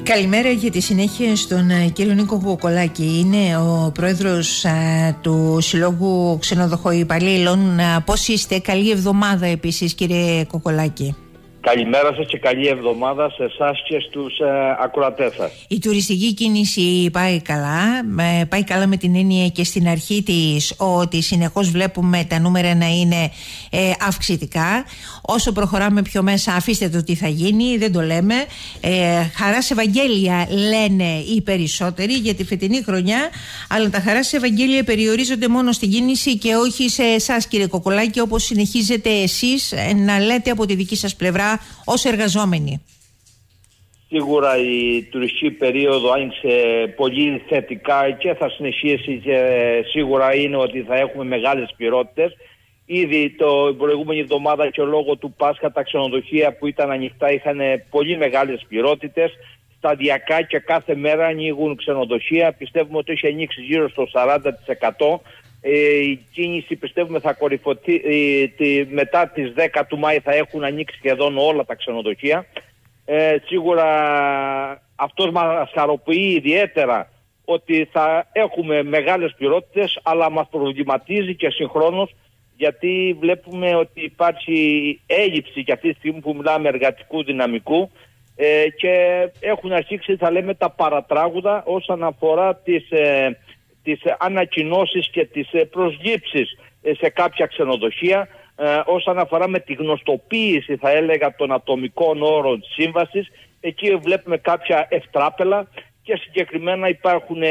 Καλημέρα για τη συνέχεια στον κύριο Νίκο Κοκολάκη. Είναι ο πρόεδρος του Συλλόγου Ξενοδοχοϊπαλλήλων. Πώς είστε? Καλή εβδομάδα επίσης, κύριε Κοκολάκη. Καλημέρα σας και καλή εβδομάδα σε εσάς και στους ακροατές σας. Η τουριστική κίνηση πάει καλά. Πάει καλά με την έννοια και στην αρχή της ότι συνεχώς βλέπουμε τα νούμερα να είναι αυξητικά. Όσο προχωράμε πιο μέσα, αφήστε το τι θα γίνει, δεν το λέμε. Χαράς Ευαγγέλια λένε οι περισσότεροι για τη φετινή χρονιά, αλλά τα χαράς Ευαγγέλια περιορίζονται μόνο στην κίνηση και όχι σε εσάς, κύριε Κοκολάκη, όπως συνεχίζετε εσείς να λέτε από τη δική σας πλευρά ως εργαζόμενοι. Σίγουρα η τουριστική περίοδο άνοιξε πολύ θετικά και θα συνεχίσει, και σίγουρα είναι ότι θα έχουμε μεγάλες πληρότητες. Ήδη την προηγούμενη εβδομάδα και λόγω του Πάσχα τα ξενοδοχεία που ήταν ανοιχτά είχαν πολύ μεγάλες πληρότητες. Σταδιακά και κάθε μέρα ανοίγουν ξενοδοχεία. Πιστεύουμε ότι έχει ανοίξει γύρω στο 40%. Η κίνηση πιστεύουμε θα κορυφωθεί μετά τις 10 του Μάη, θα έχουν ανοίξει σχεδόν όλα τα ξενοδοχεία. Σίγουρα αυτός μας χαροποιεί ιδιαίτερα ότι θα έχουμε μεγάλες πληρότητες, αλλά μας προβληματίζει και συγχρόνως γιατί βλέπουμε ότι υπάρχει έλλειψη και αυτή τη στιγμή που μιλάμε εργατικού δυναμικού και έχουν αρχίσει, θα λέμε, τα παρατράγουδα όσον αφορά τις ανακοινώσεις και τις προσλήψεις σε κάποια ξενοδοχεία, όσον αφορά με τη γνωστοποίηση, θα έλεγα, των ατομικών όρων της σύμβασης. Εκεί βλέπουμε κάποια ευτράπελα και συγκεκριμένα υπάρχουν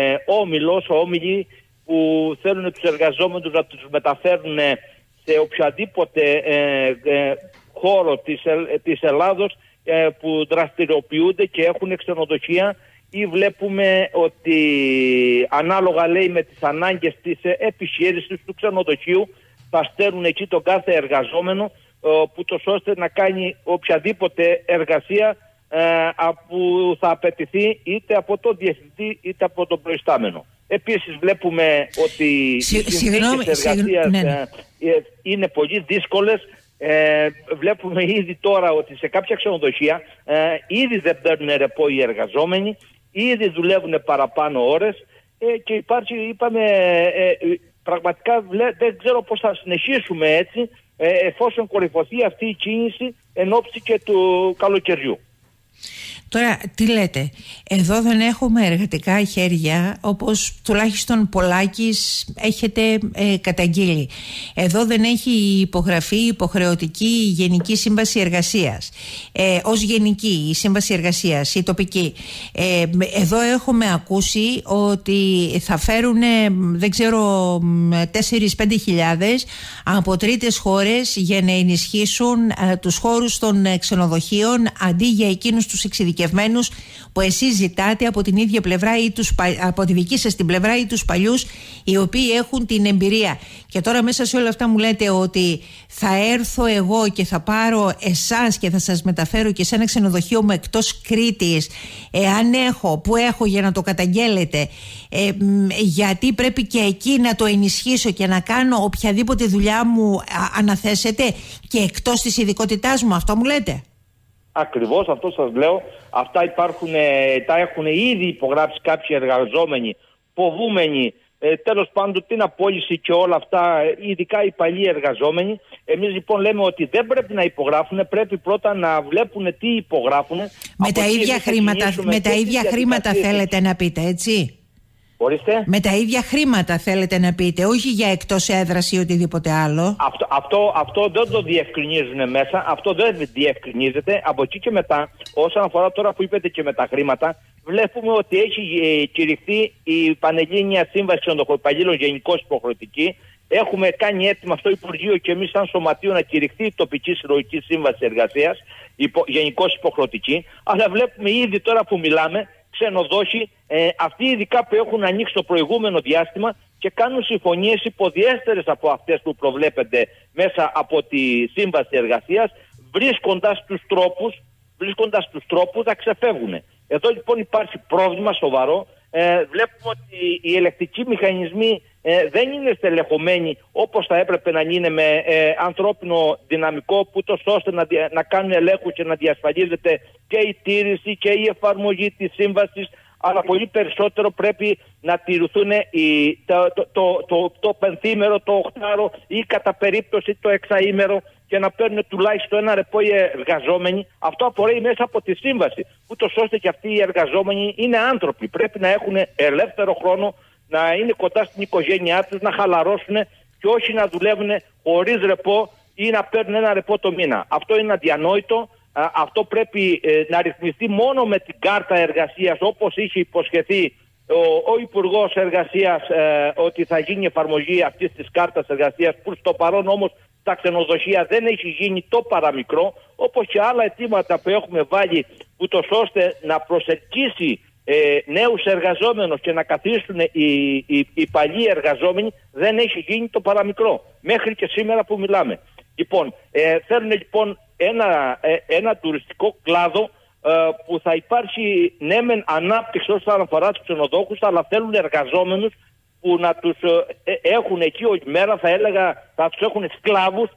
όμιλοι που θέλουν τους εργαζόμενους να τους μεταφέρουν σε οποιαδήποτε χώρο της Ελλάδος που δραστηριοποιούνται και έχουν ξενοδοχεία, ή βλέπουμε ότι ανάλογα, λέει, με τις ανάγκες της επιχείρησης του ξενοδοχείου θα στέλνουν εκεί τον κάθε εργαζόμενο που ώστε να κάνει οποιαδήποτε εργασία που θα απαιτηθεί είτε από τον διευθυντή είτε από τον προϊστάμενο. Επίσης βλέπουμε ότι οι συνθήκες εργασίας είναι πολύ δύσκολες. Βλέπουμε ήδη τώρα ότι σε κάποια ξενοδοχεία ήδη δεν παίρνουν ρεπό οι εργαζόμενοι, ήδη δουλεύουν παραπάνω ώρες και υπάρχει, είπαμε, πραγματικά δεν ξέρω πώς θα συνεχίσουμε έτσι εφόσον κορυφωθεί αυτή η κίνηση εν ώψη και του καλοκαιριού. Τώρα τι λέτε, εδώ δεν έχουμε εργατικά χέρια όπως τουλάχιστον πολλάκις έχετε καταγγείλει. Εδώ δεν έχει υπογραφεί υποχρεωτική γενική σύμβαση εργασίας, ως γενική η σύμβαση εργασίας, η τοπική. Εδώ έχουμε ακούσει ότι θα φέρουν, δεν ξέρω, 4-5 χιλιάδες από τρίτες χώρες για να ενισχύσουν τους χώρους των ξενοδοχείων αντί για εκείνους τους εξειδικευμένους που εσείς ζητάτε από την ίδια πλευρά ή από τη δική σας την πλευρά ή τους παλιούς οι οποίοι έχουν την εμπειρία. Και τώρα μέσα σε όλα αυτά μου λέτε ότι θα έρθω εγώ και θα πάρω εσάς και θα σας μεταφέρω και σε ένα ξενοδοχείο μου εκτός Κρήτης, εάν έχω, που έχω για να το καταγγέλλετε, γιατί πρέπει και εκεί να το ενισχύσω και να κάνω οποιαδήποτε δουλειά μου αναθέσετε και εκτός της ειδικότητάς μου. Αυτό μου λέτε? Ακριβώς αυτό σας λέω. Αυτά υπάρχουν, τα έχουν ήδη υπογράψει κάποιοι εργαζόμενοι, φοβούμενοι τέλος πάντων την απόλυση και όλα αυτά, ειδικά οι παλιοί εργαζόμενοι. Εμείς λοιπόν λέμε ότι δεν πρέπει να υπογράφουν, πρέπει πρώτα να βλέπουν τι υπογράφουν. Με τα ίδια χρήματα θέλετε να πείτε, έτσι? Ορίστε. Με τα ίδια χρήματα θέλετε να πείτε, όχι για εκτός έδρας ή οτιδήποτε άλλο. Αυτό δεν το διευκρινίζουν μέσα, αυτό δεν διευκρινίζεται. Από εκεί και μετά, όσον αφορά τώρα που είπετε και με τα χρήματα, βλέπουμε ότι έχει κηρυχθεί η Πανελλήνια Σύμβαση Ξενοδοχοϊπαλλήλων γενικώς υποχρεωτική. Έχουμε κάνει έτοιμα στο Υπουργείο και εμείς σαν Σωματείο να κηρυχθεί η τοπική συλλογική σύμβαση εργασίας γενικώς υποχρεωτική. Αλλά βλέπουμε ήδη τώρα που μιλάμε ξενοδόχοι, αυτοί ειδικά που έχουν ανοίξει το προηγούμενο διάστημα και κάνουν συμφωνίες υποδιέστερες από αυτές που προβλέπονται μέσα από τη Σύμβαση Εργασίας, βρίσκοντας τους τρόπους να ξεφεύγουν. Εδώ λοιπόν υπάρχει πρόβλημα σοβαρό. βλέπουμε ότι οι ελεκτικοί μηχανισμοί δεν είναι στελεχωμένοι όπως θα έπρεπε να είναι, με ανθρώπινο δυναμικό, ούτως ώστε να κάνουν ελέγχους και να διασφαλίζεται και η τήρηση και η εφαρμογή της σύμβασης, αλλά πολύ περισσότερο πρέπει να τηρηθούν το πενθήμερο, το οχτάρο ή κατά περίπτωση το εξαήμερο, και να παίρνουν τουλάχιστον ένα ρεπό οι εργαζόμενοι. Αυτό απορρέει μέσα από τη σύμβαση, ούτως ώστε και αυτοί οι εργαζόμενοι είναι άνθρωποι. Πρέπει να έχουν ελεύθερο χρόνο, να είναι κοντά στην οικογένειά τους, να χαλαρώσουν και όχι να δουλεύουν χωρίς ρεπό ή να παίρνουν ένα ρεπό το μήνα. Αυτό είναι αδιανόητο. Αυτό πρέπει να ρυθμιστεί μόνο με την κάρτα εργασίας, όπως είχε υποσχεθεί ο Υπουργός Εργασίας, ότι θα γίνει εφαρμογή αυτής της κάρτας εργασίας, που στο παρόν όμως στα ξενοδοχεία δεν έχει γίνει το παραμικρό, όπως και άλλα αιτήματα που έχουμε βάλει, ούτως ώστε να προσελκύσει νέους εργαζόμενους και να καθίσουν οι παλιοί εργαζόμενοι, δεν έχει γίνει το παραμικρό μέχρι και σήμερα που μιλάμε. Λοιπόν, θέλουν λοιπόν ένα τουριστικό κλάδο που θα υπάρχει ναι μεν ανάπτυξη όσον αφορά τους ξενοδόχους, αλλά θέλουν εργαζόμενους που να τους έχουν εκεί όλη μέρα, θα έλεγα θα τους έχουν σκλάβους,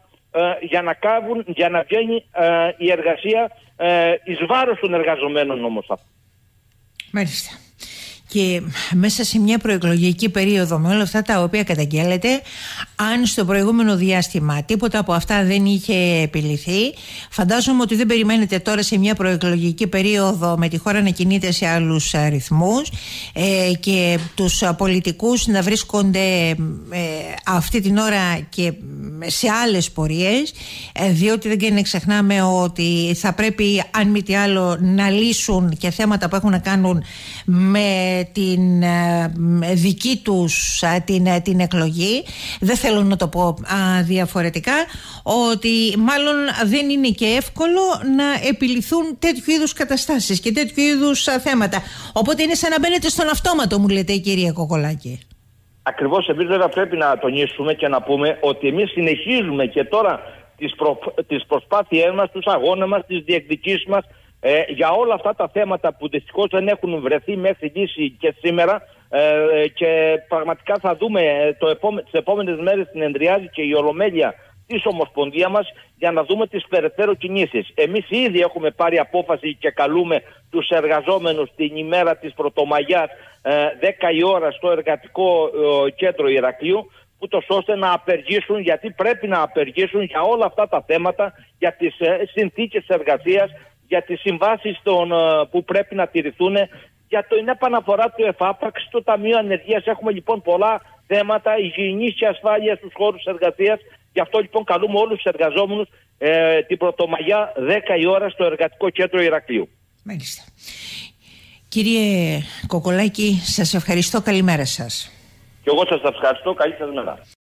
για να βγαίνει η εργασία εις βάρος των εργαζομένων όμως. Μάλιστα. Και μέσα σε μια προεκλογική περίοδο, με όλα αυτά τα οποία καταγγέλλεται, αν στο προηγούμενο διάστημα τίποτα από αυτά δεν είχε επιληθεί, φαντάζομαι ότι δεν περιμένετε τώρα σε μια προεκλογική περίοδο με τη χώρα να κινείται σε άλλους ρυθμούς και τους πολιτικούς να βρίσκονται αυτή την ώρα και σε άλλες πορείες, διότι δεν ξεχνάμε ότι θα πρέπει, αν μη τι άλλο, να λύσουν και θέματα που έχουν να κάνουν με την δική τους την εκλογή. Δεν θέλω να το πω διαφορετικά, ότι μάλλον δεν είναι και εύκολο να επιληθούν τέτοιου είδους καταστάσεις και τέτοιου είδους θέματα. Οπότε είναι σαν να μπαίνετε στον αυτόματο, μου λέτε, η κυρία Κοκολάκη. Ακριβώς, εμείς βέβαια πρέπει να τονίσουμε και να πούμε ότι εμείς συνεχίζουμε και τώρα τις προσπάθειές μας, τους αγώνες μας, τις διεκδικήσεις μας για όλα αυτά τα θέματα που δυστυχώς δεν έχουν βρεθεί μέχρι λύση και σήμερα, και πραγματικά θα δούμε τις επόμενες μέρες συνεδριάζει και η Ολομέλεια της Ομοσπονδία μας για να δούμε τις περαιτέρω κινήσεις. Εμείς ήδη έχουμε πάρει απόφαση και καλούμε τους εργαζόμενους την ημέρα της Πρωτομαγιάς 10 η ώρα στο εργατικό κέντρο Ηρακλείου, ούτως ώστε να απεργήσουν, γιατί πρέπει να απεργήσουν για όλα αυτά τα θέματα, για τις συνθήκες εργασίας, για τις συμβάσεις που πρέπει να τηρηθούν, για την επαναφορά του ΕΦΑΠΑΚ στο Ταμείο Ανεργίας. Έχουμε λοιπόν πολλά θέματα υγιεινής και ασφάλειας στους χώρους εργασίας. Γι' αυτό λοιπόν καλούμε όλους τους εργαζόμενους την Πρωτομαγιά 10 η ώρα στο εργατικό κέντρο Ηρακλείου. Μάλιστα. Κύριε Κοκολάκη, σας ευχαριστώ. Καλημέρα σας. Και εγώ σας ευχαριστώ. Καλή σας μέρα.